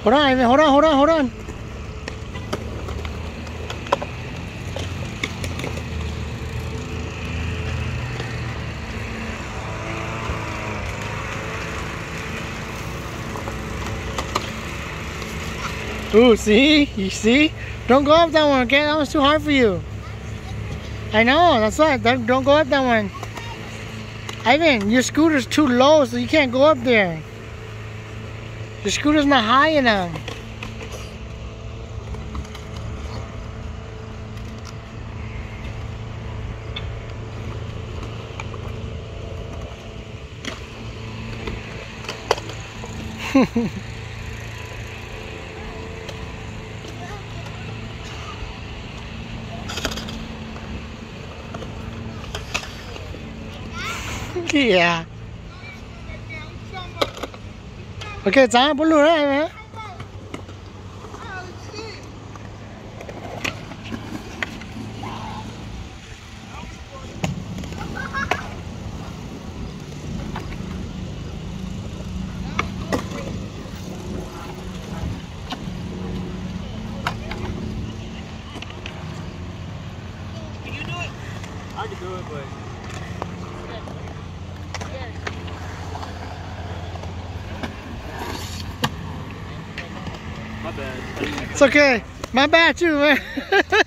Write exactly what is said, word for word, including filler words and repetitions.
Hold on, Ivan. Hold on, hold on, hold on. Ooh, see? You see? Don't go up that one, okay? That one's too hard for you. I know, that's right. Don't, don't go up that one. Ivan, your scooter's too low, so you can't go up there. Your scooter's not high enough. Yeah. Okay, dán bút luôn đấy em ấy. I can do it, but my bad. It's okay. My bad too, man.